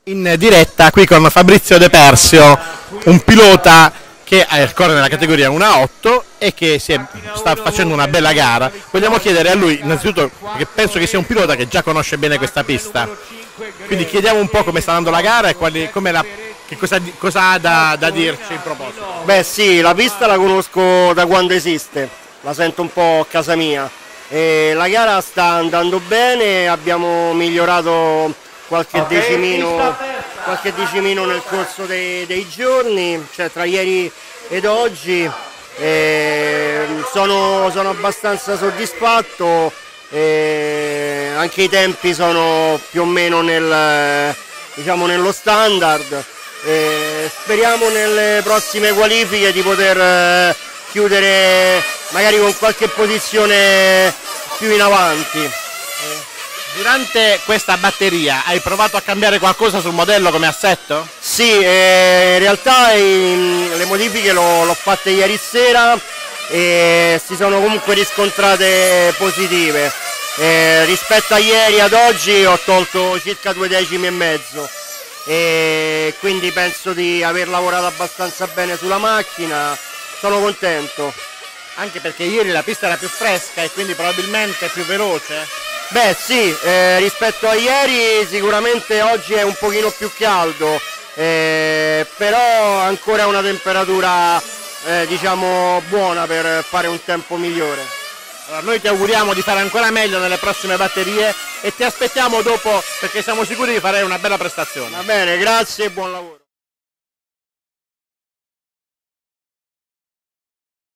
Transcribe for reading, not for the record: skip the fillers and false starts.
In diretta qui con Fabrizio De Persio, un pilota che corre nella categoria 1-8 e che sta facendo una bella gara. Vogliamo chiedere a lui innanzitutto, perché penso che sia un pilota che già conosce bene questa pista, quindi chiediamo un po' come sta andando la gara e cosa ha da dirci in proposito. Beh sì, la pista la conosco da quando esiste, la sento un po' a casa mia. E la gara sta andando bene, abbiamo migliorato qualche decimino nel corso dei giorni, cioè tra ieri ed oggi. Sono abbastanza soddisfatto, anche i tempi sono più o meno nello standard. Speriamo nelle prossime qualifiche di poter chiudere magari con qualche posizione più in avanti. Durante questa batteria hai provato a cambiare qualcosa sul modello come assetto? Sì, in realtà le modifiche l'ho fatte ieri sera e si sono comunque riscontrate positive. Rispetto a ieri ad oggi ho tolto circa 2 decimi e mezzo e quindi penso di aver lavorato abbastanza bene sulla macchina, sono contento. Anche perché ieri la pista era più fresca e quindi probabilmente più veloce? Beh sì, rispetto a ieri sicuramente oggi è un pochino più caldo, però ancora una temperatura diciamo buona per fare un tempo migliore. Allora, noi ti auguriamo di fare ancora meglio nelle prossime batterie e ti aspettiamo dopo perché siamo sicuri di fare una bella prestazione. Va bene, grazie e buon lavoro.